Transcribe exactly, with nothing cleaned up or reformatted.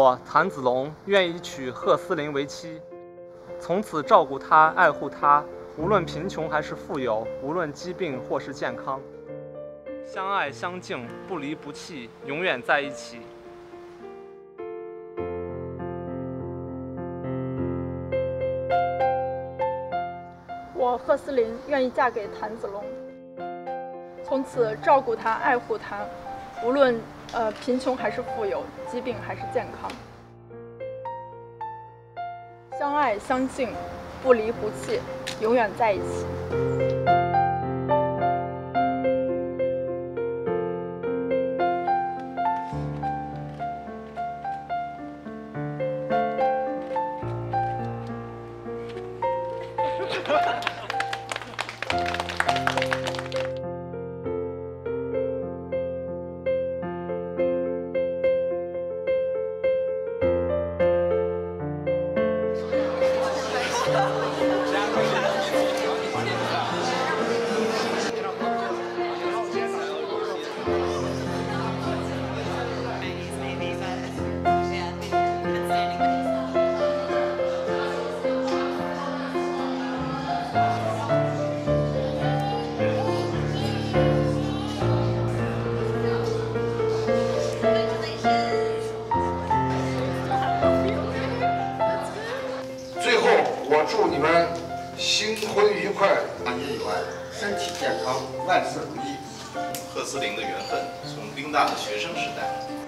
我谭子龙愿意娶贺思玲为妻，从此照顾她、爱护她，无论贫穷还是富有，无论疾病或是健康，相爱相敬，不离不弃，永远在一起。 我贺思玲愿意嫁给谭子龙，从此照顾他、爱护他，无论呃贫穷还是富有，疾病还是健康，相爱相敬，不离不弃，永远在一起。 我祝你们新婚愉快， 大年以外，身体健康，万事如意。 贺思玲的缘分从宾大的学生时代